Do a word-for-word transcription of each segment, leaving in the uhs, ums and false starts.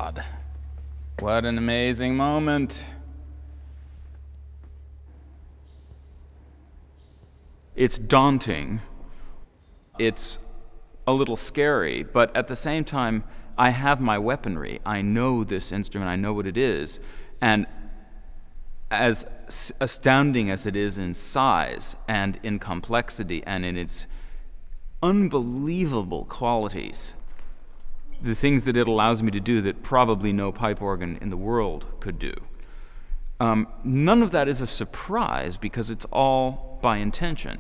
God. What an amazing moment. It's daunting. It's a little scary, but at the same time, I have my weaponry. I know this instrument, I know what it is. And as astounding as it is in size and in complexity and in its unbelievable qualities, the things that it allows me to do that probably no pipe organ in the world could do, um, none of that is a surprise because it's all by intention.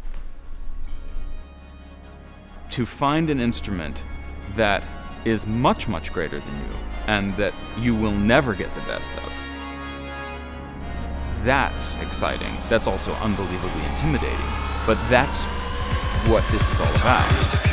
To find an instrument that is much, much greater than you and that you will never get the best of, that's exciting. That's also unbelievably intimidating. But that's what this is all about.